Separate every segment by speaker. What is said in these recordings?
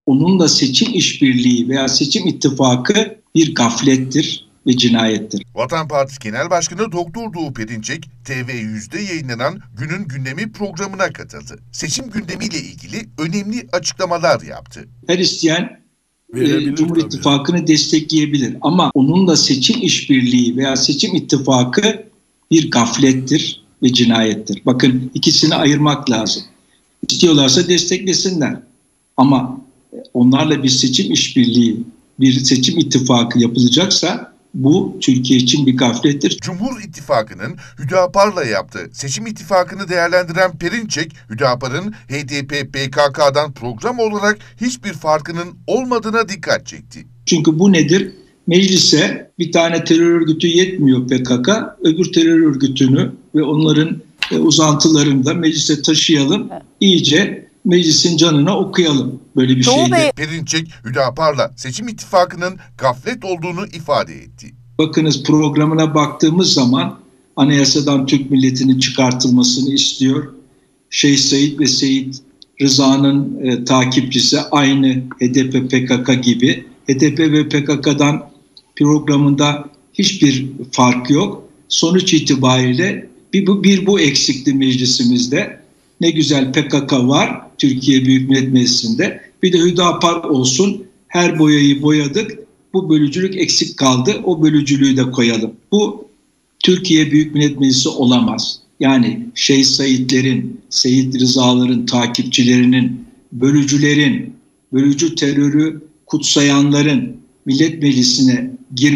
Speaker 1: onunla seçim işbirliği veya seçim ittifakı bir gaflettir ve cinayettir.
Speaker 2: Vatan Partisi Genel Başkanı Doktor Doğu Perinçek, TV100'de yayınlanan Günün Gündemi programına katıldı. Seçim gündemiyle ilgili önemli açıklamalar yaptı.
Speaker 1: Her isteyen Cumhur İttifakı'nı destekleyebilir ama onunla seçim işbirliği veya seçim ittifakı bir gaflettir ve cinayettir. Bakın, ikisini ayırmak lazım. İstiyorlarsa desteklesinler ama onlarla bir seçim işbirliği, bir seçim ittifakı yapılacaksa bu Türkiye için bir gaflettir.
Speaker 2: Cumhur İttifakı'nın Hüdapar'la yaptığı seçim ittifakını değerlendiren Perinçek, Hüdapar'ın HDP-PKK'dan program olarak hiçbir farkının olmadığına dikkat çekti.
Speaker 1: Çünkü bu nedir? Meclise bir tane terör örgütü yetmiyor PKK, öbür terör örgütünü ve onların uzantılarını da meclise taşıyalım, iyice meclisin canına okuyalım. Böyle bir şeydi.
Speaker 2: Perinçek, Hüdapar'la seçim ittifakının gaflet olduğunu ifade etti.
Speaker 1: Bakınız, programına baktığımız zaman anayasadan Türk milletinin çıkartılmasını istiyor. Şeyh Said ve Seyit Rıza'nın takipçisi, aynı HDP PKK gibi. HDP ve PKK'dan programında hiçbir fark yok. Sonuç itibariyle bu eksikti meclisimizde. Ne güzel PKK var Türkiye Büyük Millet Meclisi'nde. Bir de Hüdapar olsun. Her boyayı boyadık. Bu bölücülük eksik kaldı. O bölücülüğü de koyalım. Bu Türkiye Büyük Millet Meclisi olamaz. Yani Şeyh Saidlerin, Seyit Rızaların takipçilerinin, bölücülerin, bölücü terörü kutsayanların Millet Meclisi'ne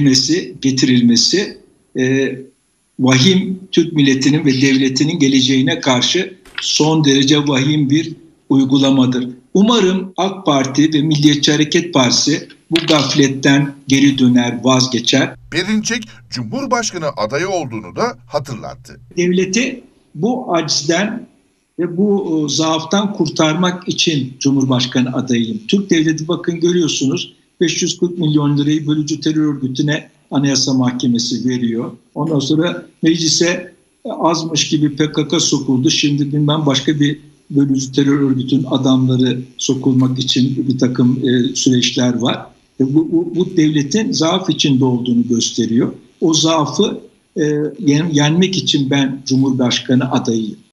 Speaker 1: getirilmesi vahim, Türk milletinin ve devletinin geleceğine karşı son derece vahim bir uygulamadır. Umarım AK Parti ve Milliyetçi Hareket Partisi bu gafletten geri döner, vazgeçer.
Speaker 2: Perinçek, Cumhurbaşkanı adayı olduğunu da hatırlattı.
Speaker 1: Devleti bu acizden ve bu zaaftan kurtarmak için Cumhurbaşkanı adayıyım. Türk devleti, bakın görüyorsunuz, 540 milyon lirayı bölücü terör örgütüne Anayasa Mahkemesi veriyor. Ondan sonra meclise azmış gibi PKK sokuldu. Şimdi bilmem başka bir bölücü terör örgütünün adamları sokulmak için bir takım süreçler var. Bu devletin zaaf içinde olduğunu gösteriyor. O zaafı yenmek için ben Cumhurbaşkanı adayıyım.